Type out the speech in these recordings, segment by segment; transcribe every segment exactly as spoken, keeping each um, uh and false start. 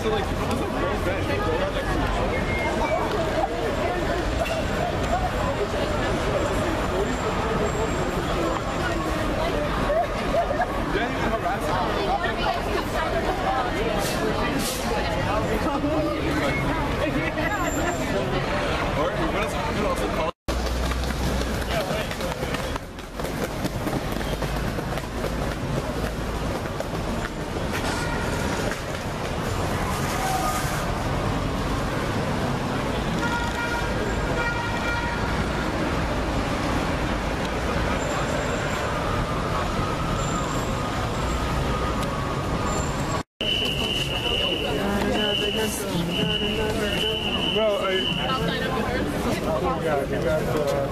So like, people just like go back. They go out like. Or what else could also call it? Bro, I... Yeah, you got uh...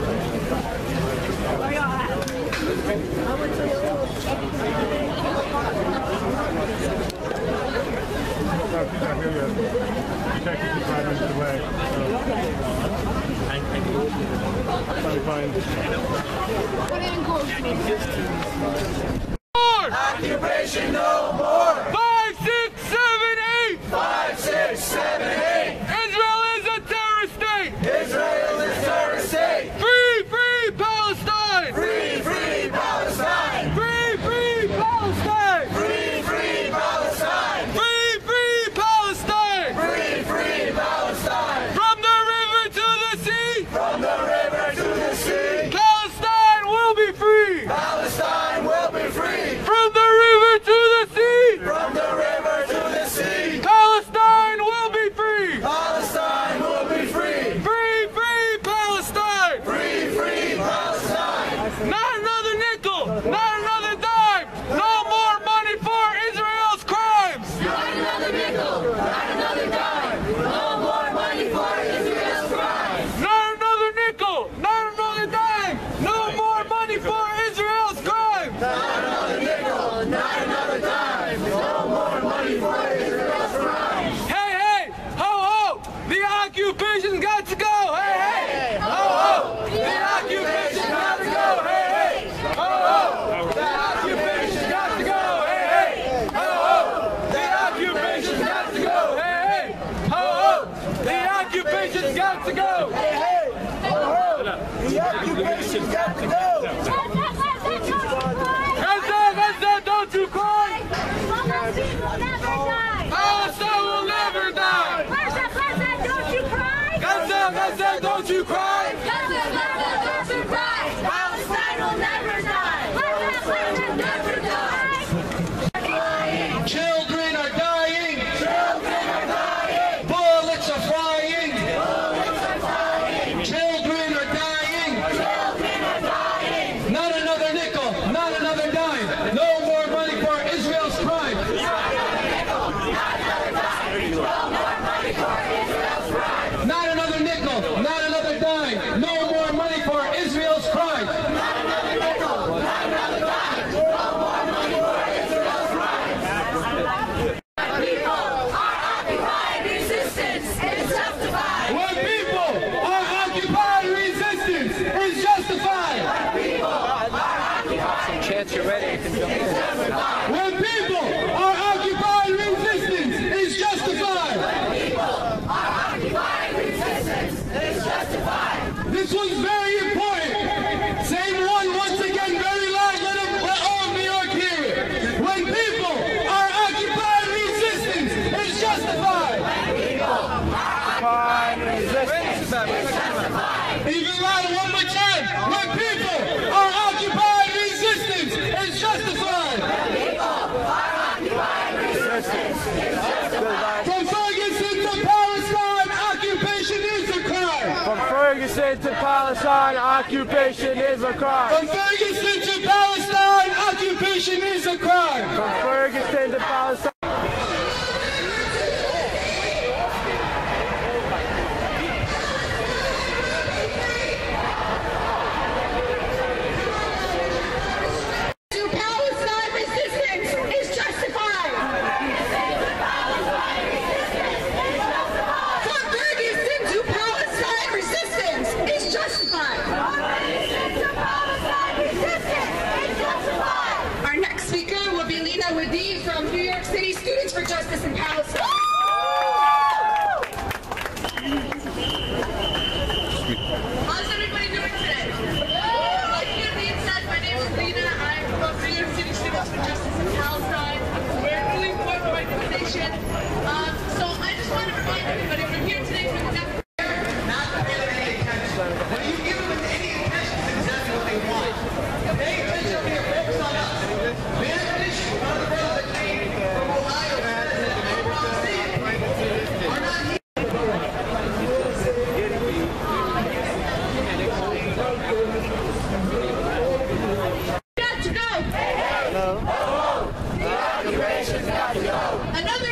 No, she's not here yet. You can't keep five minutes away. So. Probably fine. Occupation no more! Five, six, seven, eight! Five, six, seven, eight! Israel is a terrorist state! Israel is a terrorist state! Free, free Palestine! Free, free Palestine! Free, free Palestine! Free, free Palestine! Free, free Palestine! Free, free Palestine! From the river to the sea! From the river to the sea! Palestine will be free! Palestine will be free! From the river to the sea! From the river to the sea! Palestine will be free! Palestine will be free! Free, free Palestine! Free, free Palestine! Not another nickel! Not another dime! No more money for Israel's crimes! Not another nickel! Not another dime! No more money for Israel's crimes! Not another nickel! Not another dime! No more money for Israel's crimes! Not another nickel! Not another dime! No more money for Israel's crimes! Hey, hey! Ho, ho! The occupation's got to go! Hey, hey! Ho, ho! The occupation's got to go! Hey, hey! Ho, ho! The occupation's got to go! Hey, hey! Ho, ho! The occupation's got to go! Hey, hey! Ho, ho! The occupation's got to go! Hey, hey! Ho, ho! The occupation's got to go! Gaza, Gaza, don't you cry! Palestine will never die! Palestine will never die! Gaza, Gaza, don't you cry! Gaza, Gaza, don't you cry! Gaza, Gaza, don't you cry! Palestine will never die! Gaza, Gaza, never die! Children are dying! Children are dying! Bullets are flying! Bullets are flying! Children are dying! Children are dying! Not another nickel! Not another dime! No more money for Israel's crime! Not another nickel! Not another dime! No more money for Israel's crime! Not another nickel! Not another dime! No more money for Israel's crime! Not another nickel! Not another dime! No more money for Israel's crime! People are occupied resistance is justified! When people are occupied, resistance is justified! People are occupied Chance, you're ready. You can jump in. When people are occupied, resistance is justified! People are occupied resistance is justified! This was very important. Same one once again, very loud. Let, them, let all of New York hear it. When people are occupied, resistance is justified! Even louder, one more time. When people are occupied, resistance is justified! From Ferguson to Palestine, occupation is a crime! From Ferguson to Palestine, occupation is a crime. From Ferguson to Palestine, occupation is a crime! From Ferguson to Palestine. To Palestine, resistance is justified! From Ferguson to Palestine, resistance is justified! Our next speaker will be Lina Wadid from New York City Students for Justice in Palestine.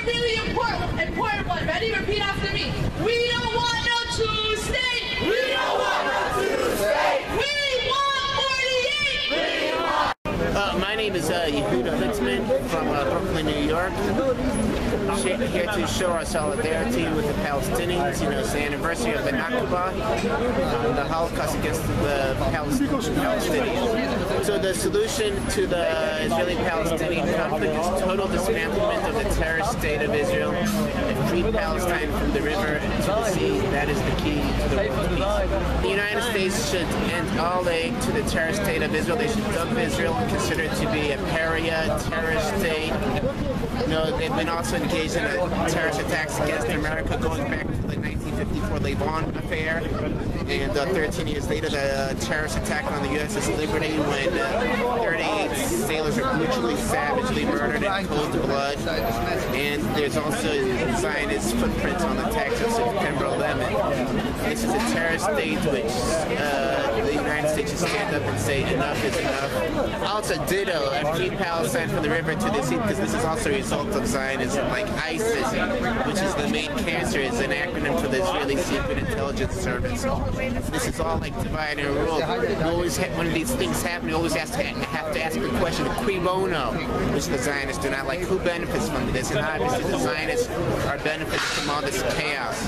really important, important one. Ready? Repeat after me. We don't want no two-state. We don't want no two-state. We want forty-eight. We want. Uh, my name is uh, Yehuda Litzman from uh, Brooklyn, New York. Here to show our solidarity with the Palestinians. You know, it's the anniversary of the Nakba, uh, the Holocaust against the Palestinians. So the solution to the Israeli-Palestinian conflict is total dismantlement of the terrorist state of Israel and free Palestine from the river to the sea. That is the key to the world peace. The United States should end all aid to the terrorist state of Israel. They should dump Israel and consider it to be a pariah terrorist state. You know, they've been also engaged in a terrorist attacks against America going back to the nineteen fifty-four Levon affair, and uh, thirteen years later the uh, terrorist attack on the U S S Liberty when uh, thirty-eight sailors were brutally, savagely murdered in cold blood. And there's also Zionist footprints on the attacks of September eleventh. This is a terrorist state which uh, the United States should stand up and say enough is enough. Also ditto, and free Palestine from the river to the sea, because this is also a result of Zionism, like ISIS, which is the main cancer, is an acronym for the Israeli Secret Intelligence Service. This is all like divide and rule. You always ha when these things happen, you always have to, have to ask the question, cui bono, which the Zionists do not like. Who benefits from this? And obviously the Zionists are benefiting from all this chaos.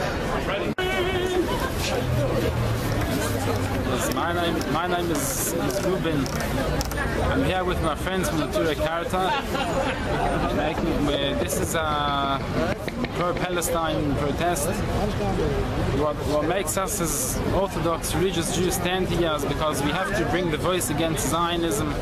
My name, my name is, is Ruben. I'm here with my friends from the Tura Karta. This is a pro-Palestine protest. What, what makes us as Orthodox religious Jews stand here is because we have to bring the voice against Zionism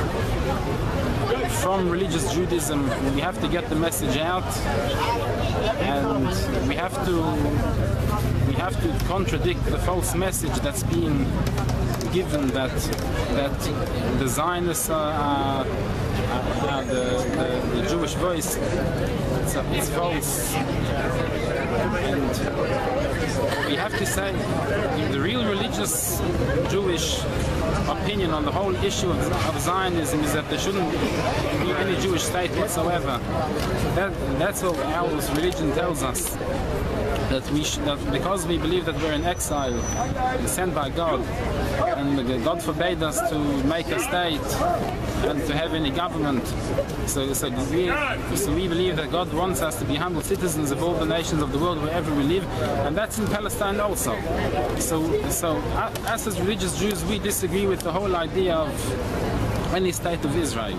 from religious Judaism. We have to get the message out, and we have to we have to contradict the false message that's being given that that the Zionists are, are, are the, the, the Jewish voice. It's, it's false, and we have to say the real religious Jewish opinion on the whole issue of, of Zionism is that there shouldn't be any Jewish state whatsoever. That, that's what our religion tells us. That we sh that because we believe that we're in exile, sent by God, and God forbade us to make a state and to have any government. So, so, we, so we believe that God wants us to be humble citizens of all the nations of the world wherever we live, and that's in Palestine also. So, so us as religious Jews, we disagree with the whole idea of any state of Israel.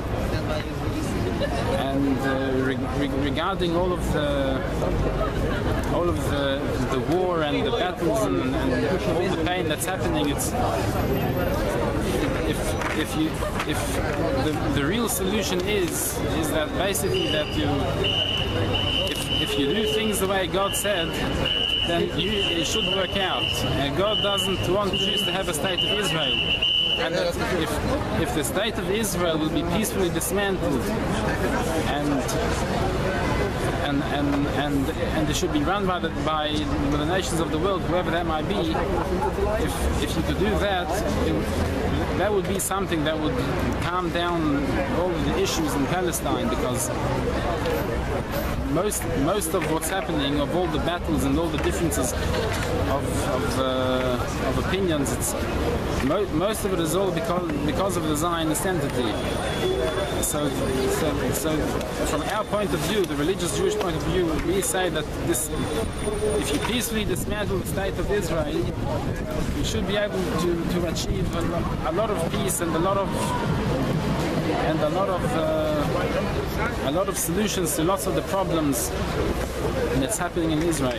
And uh, re re regarding all of the all of the the war and the battles and, and all the pain that's happening, it's if if you if the the real solution is is that basically that you if if you do things the way God said, then you, it should work out. And God doesn't want Jews to have a state of Israel. And that if, if the state of Israel will be peacefully dismantled and and and and, and it should be run by the, by the nations of the world, whoever that might be, if if you could do that, it, that would be something that would calm down all of the issues in Palestine, because most most of what's happening, of all the battles and all the differences of of, uh, of opinions, it's mo most of it is all because because of the Zionist entity. So, so, so from our point of view, the religious Jewish point of view, we say that this, if you peacefully dismantle the state of Israel, you should be able to to achieve a, lo a lot of peace and a lot of and a lot of uh, a lot of solutions to lots of the problems that's happening in Israel.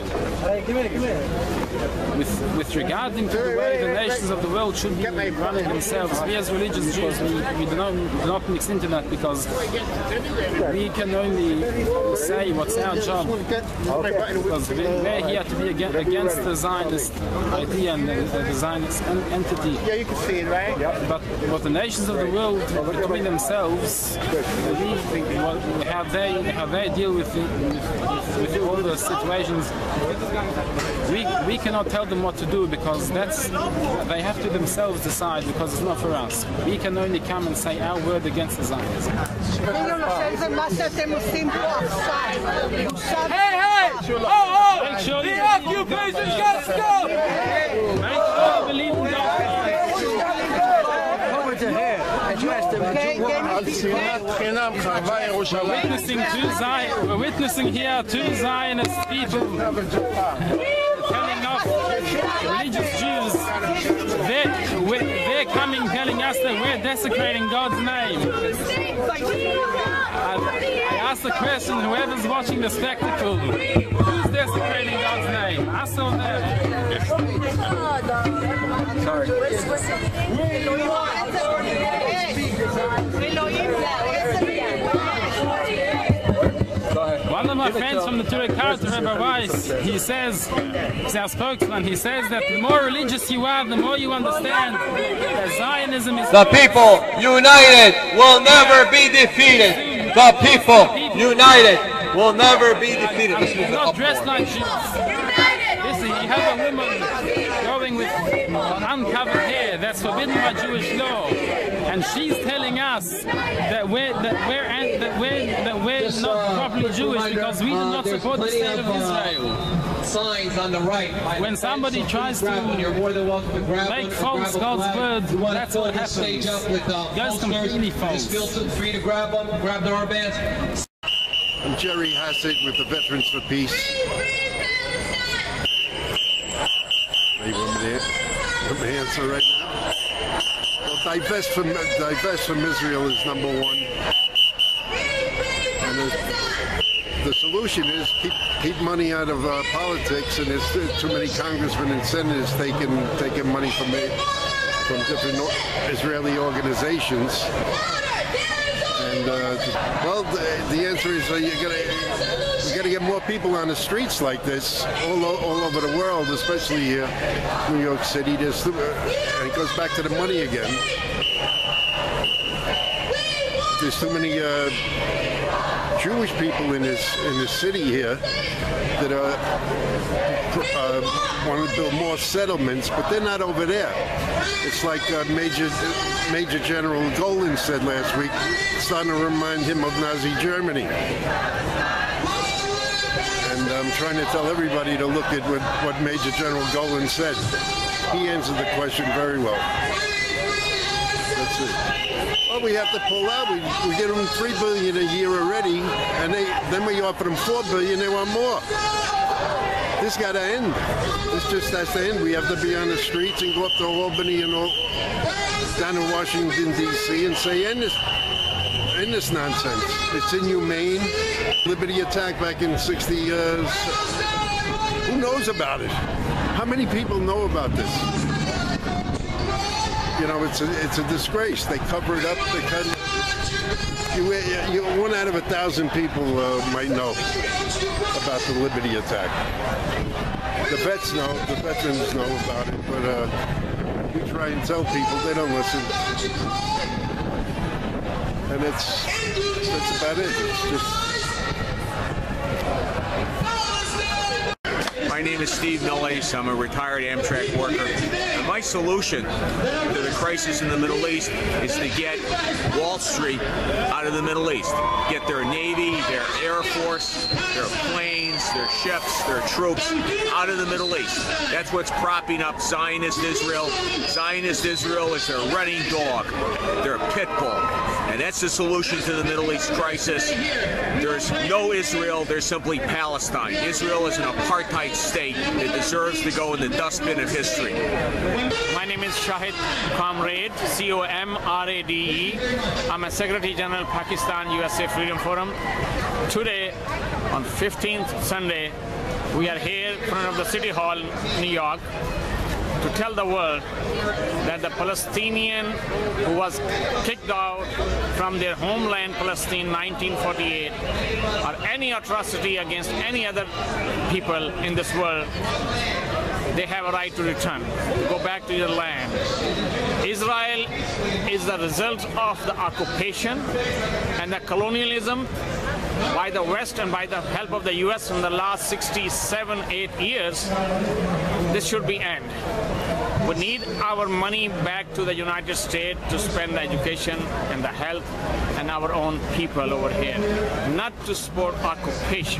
With with regarding to the way the nations of the world should be running themselves, we as religious Jews, we, we do not do not mix into that, because we can only say what's our job. Because we're here to be against the Zionist idea and the, the Zionist entity. Yeah, you can see it, right? But what the nations of the world between themselves, we, what, how they how they deal with, the, with, with all the situations, we we cannot tell them what to do, because that's they have to themselves decide, because it's not for us. We can only come and say our word against the Zionism. Hey, hey! Oh, oh! The occupation's got to go! Make sure you believe in God. We're witnessing two Zion, we're witnessing here two Zionist people telling us, religious Jews, they're, they're coming telling us that we're desecrating God's name. I, I asked the question, whoever's watching the spectacle, who's desecrating God's name? Us or them? Sorry. One of my friends from the Turek Rebbe Weiss, he says, he's our spokesman, he says that the more religious you are, the more you understand that Zionism is... The people united will never be defeated. The people united will never be defeated. She's not dressed like Jews. Listen, you have a woman going with uncovered hair, that's forbidden by Jewish law. And she's telling us that we're that we're that we're that we're not properly Jewish because we do not support the state of Israel. Signs on the right. When somebody tries to make false God's word, that's what happens. It goes completely false. Feel free to grab them, grab the armbands. I'm Jerry Hassett with the Veterans for Peace. Are you want me to, want me to answer right now? Well, divest from divest from Israel is number one, and the, the solution is keep keep money out of uh, politics. And there's too many congressmen and senators taking taking money from the, from different Israeli organizations. And uh, well, the, the answer is uh, you gotta you gotta get more people on the streets like this all all over the world, especially here, New York City. There's and it goes back to the money again. There's too many uh, Jewish people in this in this city here that are uh, want to build more settlements, but they're not over there. It's like uh, Major Major General Golan said last week. It's starting to remind him of Nazi Germany. And I'm trying to tell everybody to look at what, what Major General Golan said. He answered the question very well. That's it. Well, we have to pull out. We, we get them three billion dollars a year already, and they then we offer them four billion dollars. They want more. This got to end. This just has to end. We have to be on the streets and go up to Albany and all, down in Washington, D C and say, end this, end this nonsense. It's inhumane. Liberty attack back in sixty. Uh, who knows about it? How many people know about this? You know, it's a, it's a disgrace. They cover it up. They cut it. You, you, one out of a thousand people uh, might know about the Liberty attack. The vets know, the veterans know about it, but uh, we try and tell people, they don't listen. And it's, that's about it. It's just... My name is Steve Millase. I'm a retired Amtrak worker. And my solution to the crisis in the Middle East is to get Wall Street out of the Middle East. Get their Navy, their Air Force, their planes, their ships, their troops out of the Middle East. That's what's propping up Zionist Israel. Zionist Israel is their running dog. They're a pit bull. And that's the solution to the Middle East crisis. There's no Israel, there's simply Palestine. Israel is an apartheid state that deserves to go in the dustbin of history. My name is Shahid Comrade, C O M R A D E. I'm a Secretary General, Pakistan U S A Freedom Forum. Today, on fifteenth Sunday, we are here in front of the City Hall, New York, to tell the world that the Palestinian who was kicked out from their homeland, Palestine, nineteen forty-eight, or any atrocity against any other people in this world, they have a right to return, to go back to their land. Israel is the result of the occupation and the colonialism by the West and by the help of the U S in the last sixty-seven, eight years. This should be end. We need our money back to the United States to spend the education and the health and our own people over here, not to support occupation.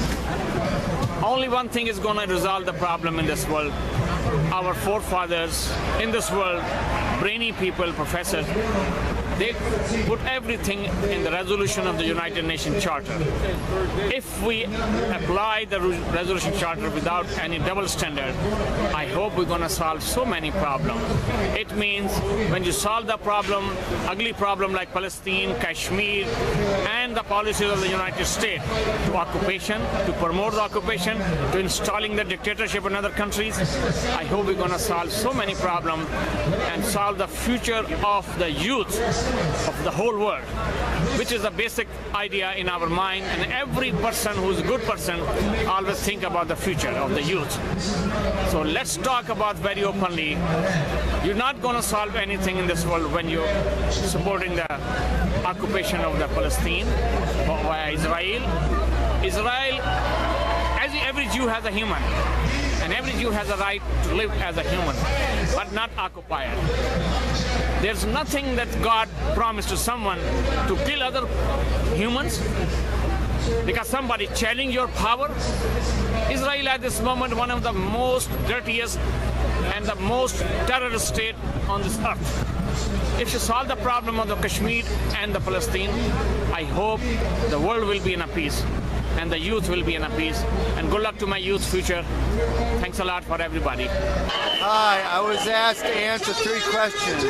Only one thing is going to resolve the problem in this world. Our forefathers in this world, brainy people, professors, they put everything in the resolution of the United Nations Charter. If we apply the resolution charter without any double standard, I hope we're going to solve so many problems. It means when you solve the problem, ugly problem like Palestine, Kashmir, and the policies of the United States to occupation, to promote the occupation, to installing the dictatorship in other countries, I hope we're going to solve so many problems and solve the future of the youth of the whole world, which is the basic idea in our mind, and every person who's a good person always think about the future of the youth. So let's talk about very openly. You're not going to solve anything in this world when you're supporting the occupation of the Palestine by Israel. Israel, as every Jew has a human, and every Jew has a right to live as a human, but not occupier. There's nothing that God promised to someone to kill other humans because somebody challenged your power. Israel at this moment one of the most dirtiest and the most terrorist state on this earth. If you solve the problem of the Kashmir and the Palestine, I hope the world will be in a peace and the youth will be in a peace. And good luck to my youth future. Thanks a lot for everybody. Hi, I was asked to answer three questions.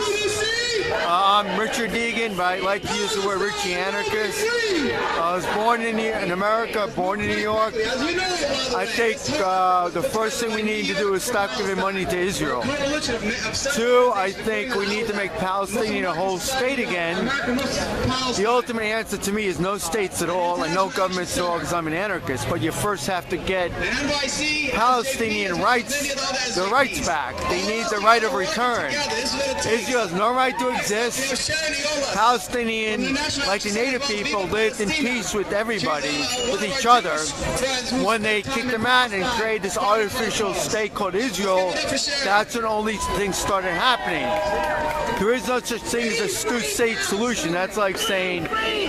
Uh, I'm Richard Deegan, but I like to use the word Richie Anarchist. I was born in, in America, born in New York. I think uh, the first thing we need to do is stop giving money to Israel. Two, I think we need to make Palestinian a whole state again. The ultimate answer to me is no states at all and no governments at all, because I'm an anarchist. But you first have to get Palestinian rights, their rights back. They need the right of return. Israel has no right to exist. Palestinian, like the native people, lived in peace with everybody, with each other. When they kicked them out and created this artificial state called Israel, that's when all these things started happening. There is no such thing as a two-state solution. That's like saying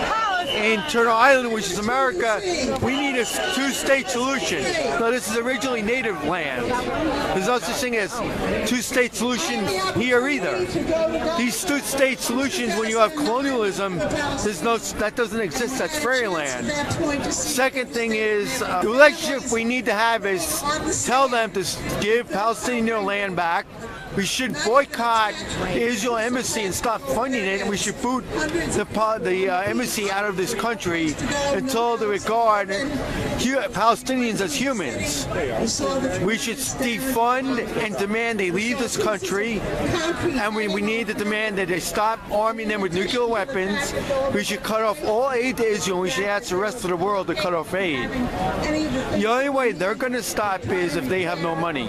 in Turtle Island, which is America, we need a two-state solution. No, this is originally native land. There's no such thing as two-state solution here either. These two-state solutions, when you have colonialism, there's no, that doesn't exist. That's fairyland. Second thing is, uh, the relationship we need to have is tell them to give Palestinian their land back. We should boycott the Israel embassy and stop funding it, and we should boot the, the uh, embassy out of this country until they regard Palestinians as humans. We should defund and demand they leave this country, and we, we need to demand that they stop arming them with nuclear weapons. We should cut off all aid to Israel, and we should ask the rest of the world to cut off aid. The only way they're going to stop is if they have no money.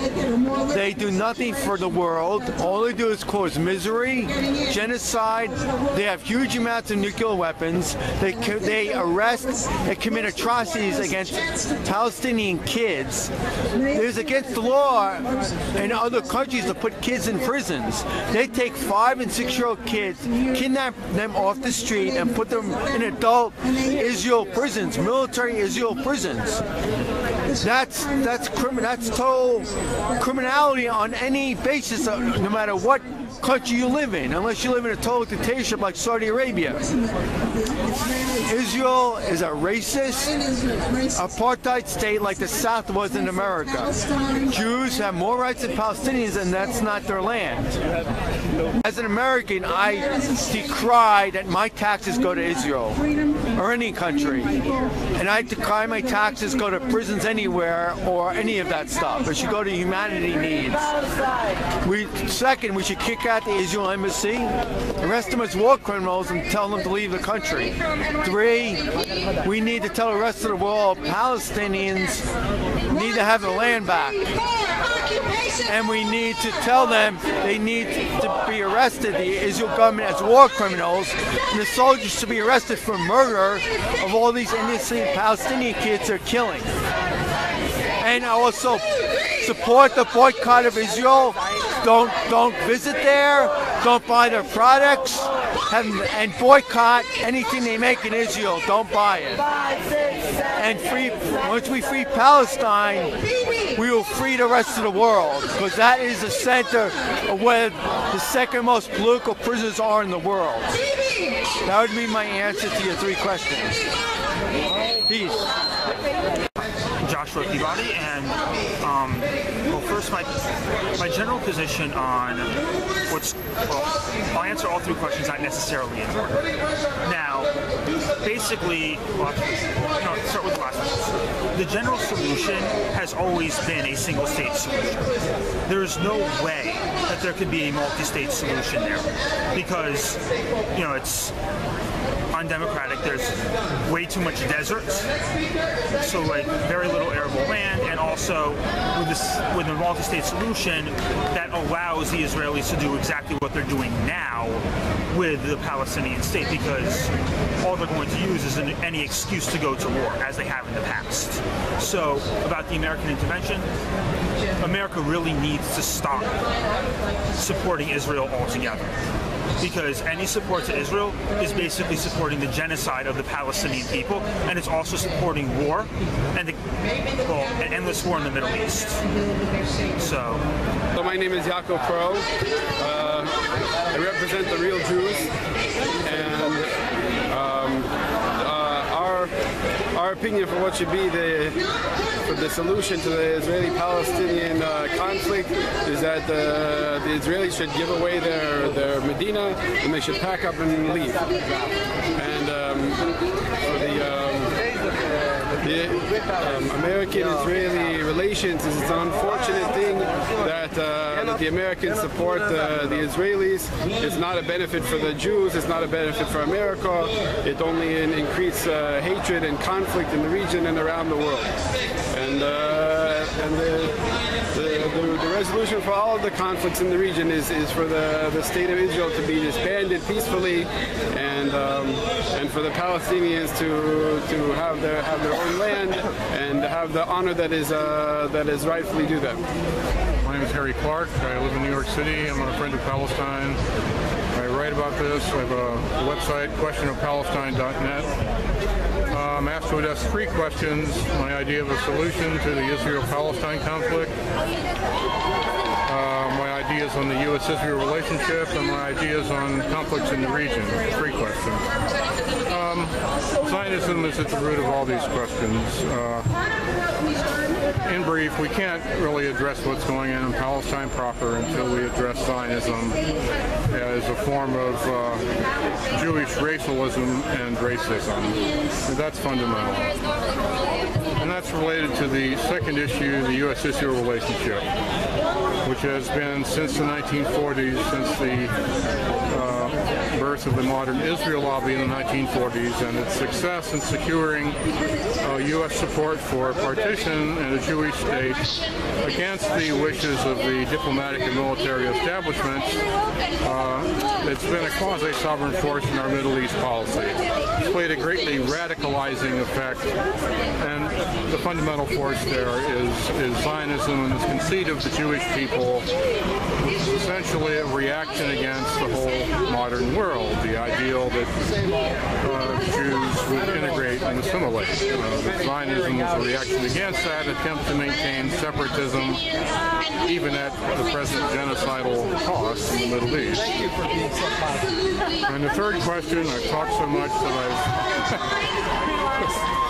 They do nothing for the world. All they do is cause misery, genocide. They have huge amounts of nuclear weapons. They they arrest and commit atrocities against Palestinian kids. It is against the law in other countries to put kids in prisons. They take five and six-year-old kids, kidnap them off the street, and put them in adult Israel prisons, military Israel prisons. That's that's criminal. That's total criminality on any basis, no matter what country you live in, unless you live in a total dictatorship like Saudi Arabia. Israel is a racist apartheid state like the South was in America. Jews have more rights than Palestinians, and that's not their land. As an American, I decry that my taxes go to Israel or any country, and I decry my taxes go to prisons anywhere or any of that stuff. It should go to humanity needs. We, second, we should kick out the Israel embassy, arrest them as war criminals, and tell them to leave the country. Three, we need to tell the rest of the world Palestinians need to have their land back. And we need to tell them they need to be arrested, the Israel government, as war criminals, and the soldiers to be arrested for murder of all these innocent Palestinian kids they're killing. And I also support the boycott of Israel don't don't visit there, don't buy their products, have, and boycott anything they make in Israel. Don't buy it. And free once we free Palestine, we will free the rest of the world, because that is the center of where the second most political prisoners are in the world. That would be my answer to your three questions. Peace. Joshua Peabody, and um, well, first my my general position on what's well, I'll answer all three questions, not necessarily in order. Now, basically, well, you know, start with the last one. The general solution has always been a single-state solution. There is no way that there could be a multi-state solution there, because you know it's undemocratic. There's way too much desert, so like very little arable land, and also with this with a multi-state solution that allows the Israelis to do exactly what they're doing now with the Palestinian state, because all they're going to use is an, any excuse to go to war, as they have in the past. So about the American intervention, America really needs to stop supporting Israel altogether, because any support to Israel is basically supporting the genocide of the Palestinian people, and it's also supporting war and the, well, an endless war in the Middle East. So, so my name is Yaakov Pro. Uh, I represent the real Jews, and um, uh, our our opinion for what should be the for the solution to the Israeli-Palestinian uh, conflict is that the, the Israelis should give away their, their Medina, and they should pack up and leave. And um, for the, um, the um, American-Israeli relations, it's an unfortunate thing that, uh, that the Americans support uh, the Israelis. It's not a benefit for the Jews, it's not a benefit for America. It only increases uh, hatred and conflict in the region and around the world. And, uh, and the, the, the, the resolution for all of the conflicts in the region is, is for the, the state of Israel to be disbanded peacefully, and um, and for the Palestinians to to have their have their own land and have the honor that is uh, that is rightfully due them. My name is Harry Clark. I live in New York City. I'm a friend of Palestine. I write about this. I have a website, question of palestine dot net. I'm asked to address three questions: my idea of a solution to the Israel-Palestine conflict, uh, my ideas on the U S Israel relationship, and my ideas on conflicts in the region. Three questions. Um, Zionism is at the root of all these questions. Uh, in brief, we can't really address what's going on in Palestine proper until we address Zionism as a form of uh, Jewish racialism and racism. And that's fundamental. And that's related to the second issue, the U S Israel relationship, which has been since the nineteen forties, since the uh, birth of the modern Israel lobby in the nineteen forties, and its success in securing uh, U S support for partition and a Jewish state against the wishes of the diplomatic and military establishments. Uh, it's been a quasi-sovereign force in our Middle East policy. It's played a greatly radicalizing effect, and the fundamental force there is, is Zionism and this conceit of the Jewish people, which is essentially a reaction against the whole modern world, the ideal that uh, Jews would integrate and assimilate. Uh, that Zionism was a reaction against that attempt to maintain separatism, even at the present genocidal cost in the Middle East. And the third question, I've talked so much that I've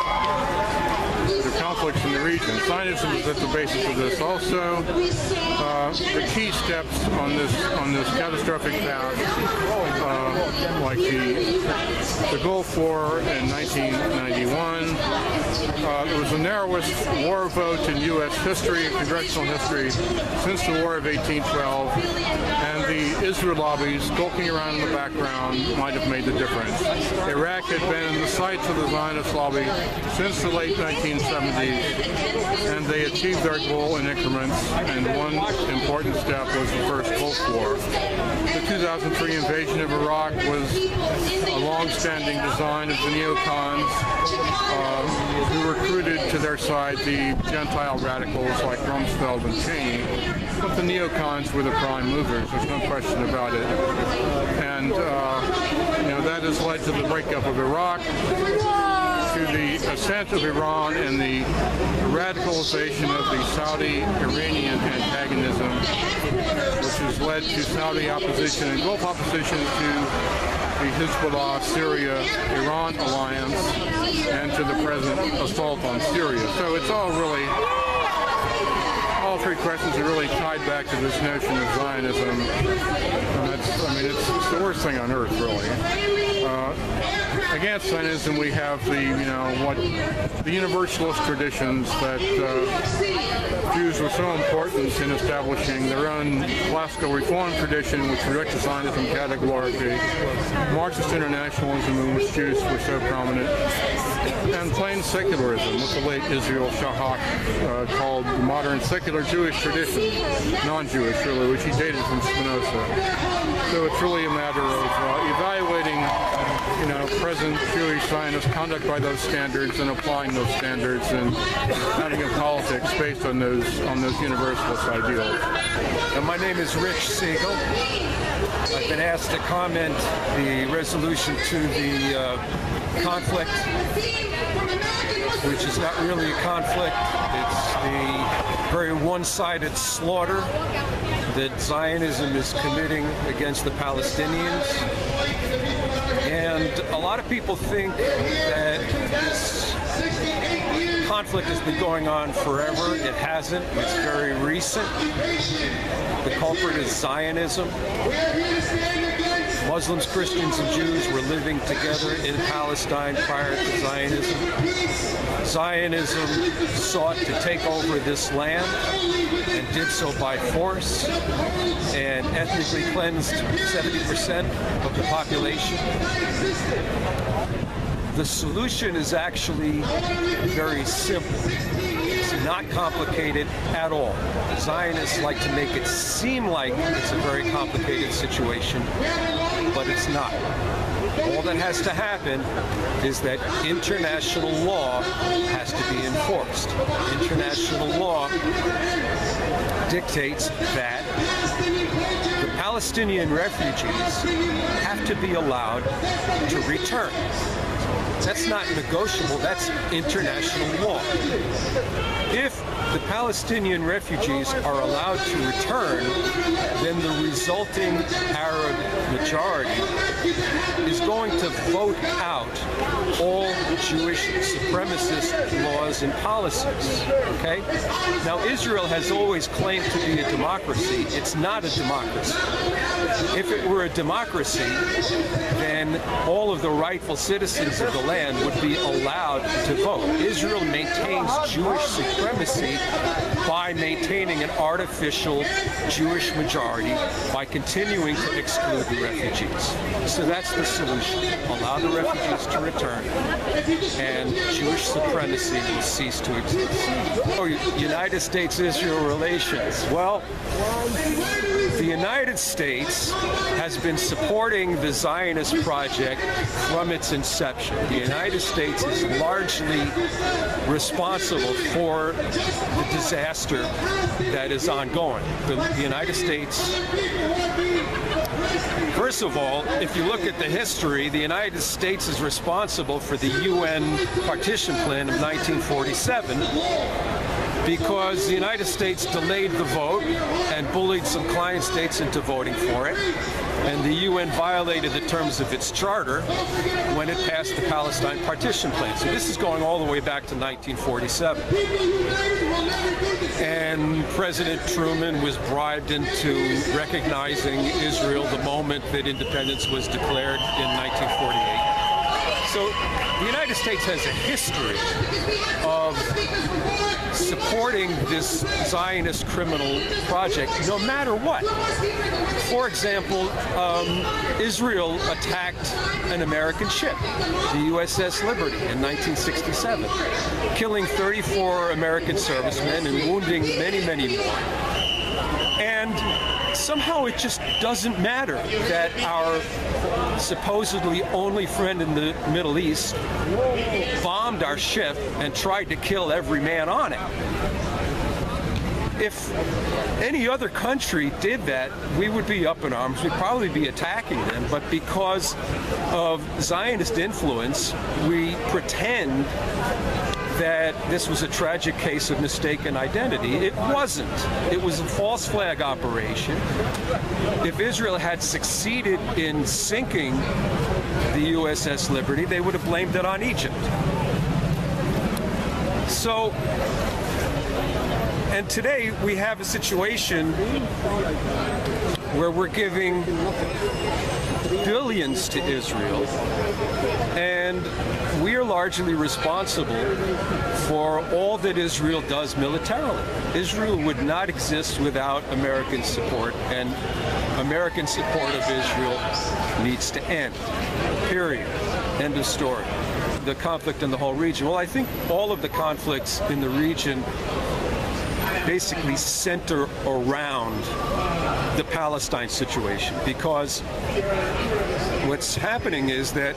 the conflicts in the region. Zionism is at the basis of this also. Uh, the key steps on this on this catastrophic path, uh, like the the Gulf War in nineteen ninety-one, uh, it was the narrowest war vote in U S history, congressional history, since the War of eighteen twelve, and the Israel lobbies skulking around in the background might have made the difference. Iraq had been in the sights of the Zionist lobby since the late nineteen seventies, and they achieved their goal in increments, and one important step was the first Gulf War. The two thousand three invasion of Iraq was a long-standing design of the neocons uh, who recruited to their side the Gentile radicals like Rumsfeld and Cheney. but the neocons were the prime movers. There's no question about it. And uh, you know, that has led to the breakup of Iraq, to the ascent of Iran and the radicalization of the Saudi-Iranian antagonism, which has led to Saudi opposition and Gulf opposition to the Hezbollah, Syria, Iran alliance, and to the present assault on Syria. So it's all really, all three questions are really tied back to this notion of Zionism. And that's, I mean, it's, it's the worst thing on earth, really. Uh, against Zionism, we have the, you know, what the universalist traditions that uh, Jews were so important in establishing their own classical reform tradition, which rejected Zionism categorically, Marxist internationalism, in which Jews were so prominent, and plain secularism, what the late Israel Shahak uh, called the modern secular Jewish tradition, non-Jewish really, which he dated from Spinoza. So it's really a matter of uh, evaluating, you know, present Jewish Zionist conduct by those standards and applying those standards and having a politics based on those on those universalist ideals. And my name is Rich Siegel. I've been asked to comment the resolution to the uh, conflict, which is not really a conflict. It's the very one-sided slaughter that Zionism is committing against the Palestinians. And a lot of people think that this conflict has been going on forever. It hasn't. It's very recent. The culprit is Zionism. Muslims, Christians, and Jews were living together in Palestine prior to Zionism. Zionism sought to take over this land and did so by force and ethnically cleansed seventy percent of the population. The solution is actually very simple. It's not complicated at all. Zionists like to make it seem like it's a very complicated situation, but it's not. All that has to happen is that international law has to be enforced. International law dictates that the Palestinian refugees have to be allowed to return. That's not negotiable, that's international law. If the Palestinian refugees are allowed to return, then the resulting Arab majority is going to vote out all Jewish supremacist laws and policies, okay? Now, Israel has always claimed to be a democracy. It's not a democracy. If it were a democracy, then all of the rightful citizens of the land would be allowed to vote. Israel maintains Jewish supremacy by maintaining an artificial Jewish majority by continuing to exclude the refugees. So that's the solution. Allow the refugees to return and Jewish supremacy will cease to exist. Oh, United States-Israel relations. Well, the United States has been supporting the Zionist project from its inception. The United States is largely responsible for the disaster that is ongoing. The, the United States, first of all, if you look at the history, the United States is responsible for the U N partition plan of nineteen forty-seven because the United States delayed the vote and bullied some client states into voting for it. And the U N violated the terms of its charter when it passed the Palestine partition plan. So this is going all the way back to nineteen forty-seven. And President Truman was bribed into recognizing Israel the moment that independence was declared in nineteen forty-eight. So the United States has a history of supporting this Zionist criminal project no matter what. For example, um, Israel attacked an American ship, the U S S Liberty, in nineteen sixty-seven, killing thirty-four American servicemen and wounding many, many more. And somehow it just doesn't matter that our supposedly only friend in the Middle East bombed our ship and tried to kill every man on it. if any other country did that, we would be up in arms. We'd probably be attacking them. But because of Zionist influence, we pretend that this was a tragic case of mistaken identity. It wasn't. It was a false flag operation. If Israel had succeeded in sinking the U S S Liberty, they would have blamed it on Egypt. So, and today we have a situation where we're giving billions to Israel, and we are largely responsible for all that Israel does militarily. Israel would not exist without American support, and American support of Israel needs to end. Period. End of story. The conflict in the whole region. Well, I think all of the conflicts in the region basically center around the Palestine situation, because what's happening is that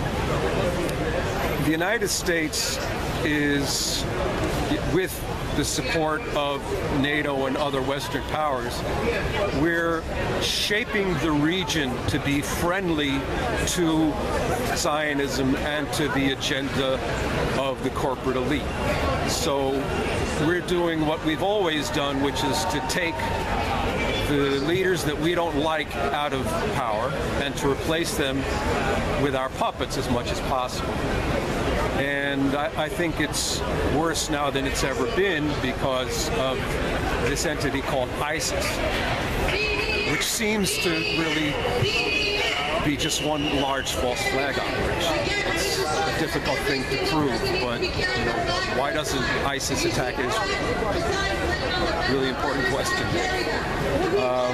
the United States is, with the support of NATO and other Western powers, we're shaping the region to be friendly to Zionism and to the agenda of the corporate elite. So we're doing what we've always done, which is to take the leaders that we don't like out of power and to replace them with our puppets as much as possible. And I, I think it's worse now than it's ever been because of this entity called ISIS, which seems to really be just one large false flag operation. It's a difficult thing to prove, but you know, why doesn't ISIS attack Israel? Really important question. Um,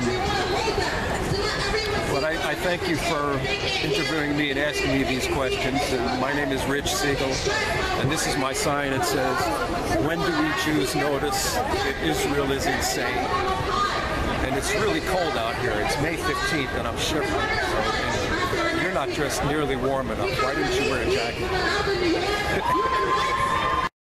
But I, I thank you for interviewing me and asking me these questions. And my name is Rich Siegel, and this is my sign. It says, "When do we Jews notice that Israel is insane?" And it's really cold out here. It's May fifteenth, and I'm shivering. So, and you're not dressed nearly warm enough. Why didn't you wear a jacket?